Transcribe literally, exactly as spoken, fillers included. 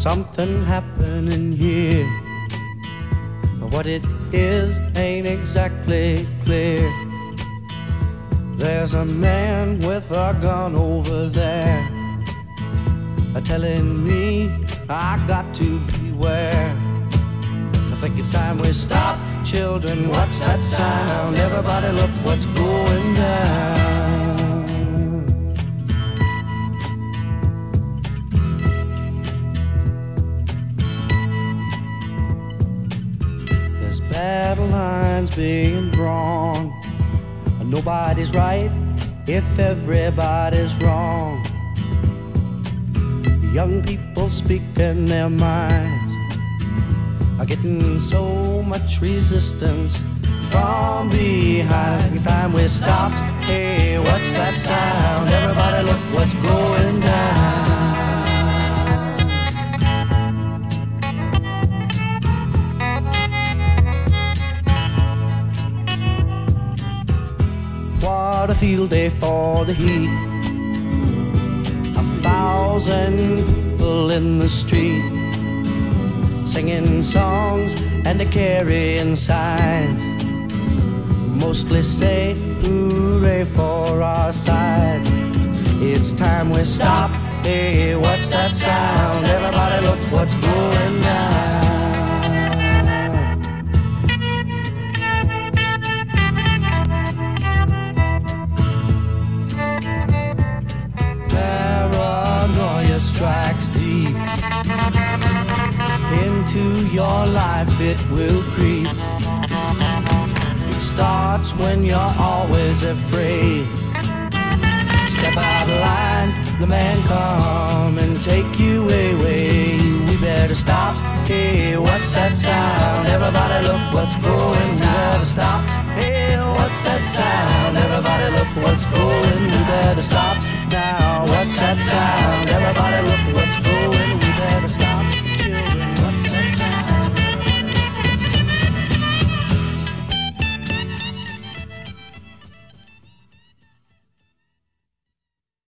something happening here. What it is ain't exactly clear. There's a man with a gun over there, telling me I got to beware. I think it's time we stop. Children, what's that sound? Everybody look what's going down. There's battle lines being drawn. Nobody's right if everybody's wrong. Young people speaking their minds are getting so much resistance from behind. Every time we stop, hey, what's that sound? Everybody look what's going down. What a field day for the heat. A thousand people in the street, singing songs and a carrying signs, mostly say hooray for our side. It's time we stop. Hey, what's that sound? Everybody look what's going down. Paranoia strikes deep into your life, it will creep. It starts when you're always afraid. Step out of line, the man come and take you away. We better stop. Hey, what's that sound? Everybody look what's going. We better stop. Hey, what's that sound? Everybody look what's going. We better stop.